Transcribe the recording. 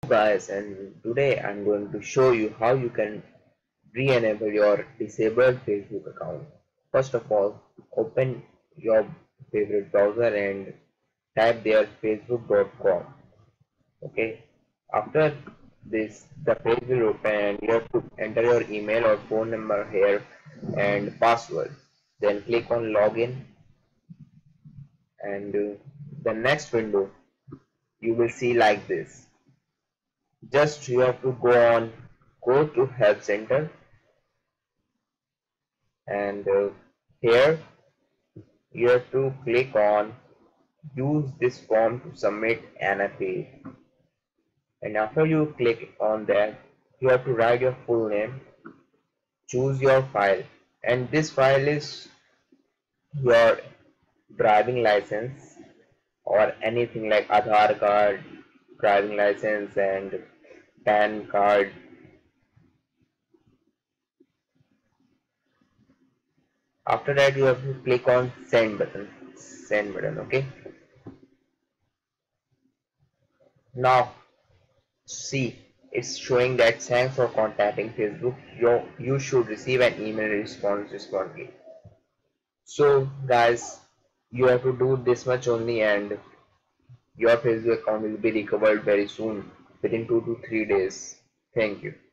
Guys, and today I'm going to show you how you can re-enable your disabled Facebook account. First of all, open your favorite browser and type there facebook.com. Okay, after this the page will open and you have to enter your email or phone number here and password. Then click on login, and the next window you will see like this. Just you have to go to help center, and here you have to click on use this form to submit an appeal. And after you click on that, you have to write your full name, choose your file, and this file is your driving license or anything like Aadhaar card, driving license, and PAN card. After that, you have to click on send button. Okay, now see, it's showing that thanks for contacting Facebook. You should receive an email response shortly. So guys, you have to do this much only, and your Facebook account will be recovered very soon, within 2 to 3 days. Thank you.